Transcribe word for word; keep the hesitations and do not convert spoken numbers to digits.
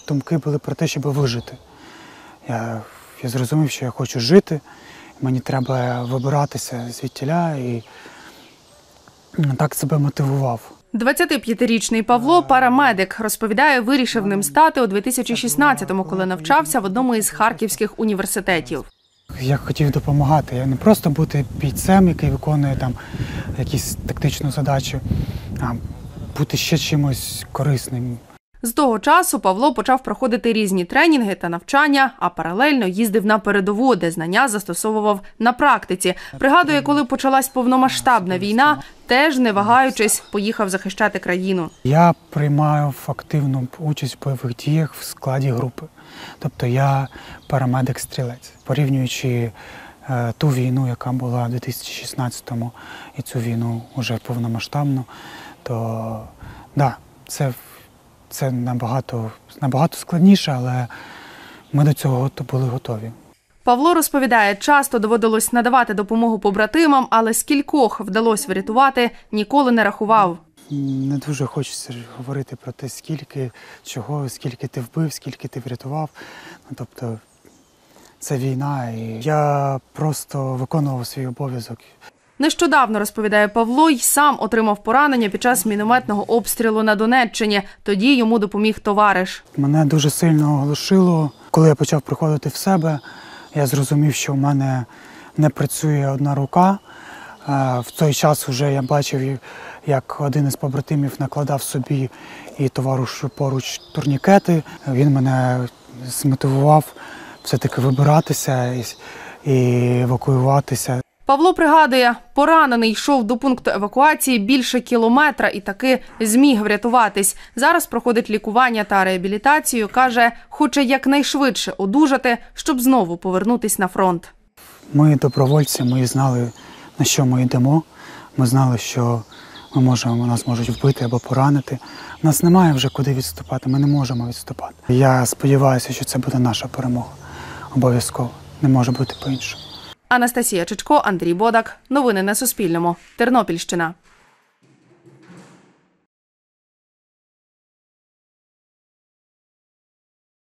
думки були про те, щоб вижити. Я, я зрозумів, що я хочу жити, мені треба вибиратися звідтіля, і так себе мотивував. двадцятип'ятирічний Павло – парамедик. Розповідає, вирішив ним стати у дві тисячі шістнадцятому, коли навчався в одному із харківських університетів. Я хотів допомагати, я не просто бути бійцем, який виконує там якісь тактичну задачу, а бути ще чимось корисним. З того часу Павло почав проходити різні тренінги та навчання, а паралельно їздив на передову, де знання застосовував на практиці. Пригадує, коли почалась повномасштабна війна, теж не вагаючись, поїхав захищати країну. Я приймаю активну участь в бойових діях в складі групи. Тобто я парамедик-стрілець. Порівнюючи е, ту війну, яка була у дві тисячі шістнадцятому, і цю війну вже повномасштабну, то да, це Це набагато, набагато складніше, але ми до цього були готові. Павло розповідає, часто доводилось надавати допомогу побратимам, але скількох вдалося врятувати, ніколи не рахував. Не дуже хочеться говорити про те, скільки, чого, скільки ти вбив, скільки ти врятував. Ну, тобто, це війна, і я просто виконував свій обов'язок. Нещодавно, розповідає Павло, й сам отримав поранення під час мінометного обстрілу на Донеччині. Тоді йому допоміг товариш. Мене дуже сильно оглушило. Коли я почав приходити в себе, я зрозумів, що в мене не працює одна рука. В той час вже я бачив, як один із побратимів накладав собі і товаришу поруч турнікети. Він мене змотивував все-таки вибиратися і евакуюватися. Павло пригадує, поранений йшов до пункту евакуації більше кілометра і таки зміг врятуватись. Зараз проходить лікування та реабілітацію. Каже, хоче якнайшвидше одужати, щоб знову повернутись на фронт. Ми добровольці, ми знали, на що ми йдемо. Ми знали, що ми можемо, нас можуть вбити або поранити. У нас немає вже куди відступати, ми не можемо відступати. Я сподіваюся, що це буде наша перемога. Обов'язково. Не може бути по-іншому. Анастасія Чичко, Андрій Бодак. Новини на Суспільному. Тернопільщина.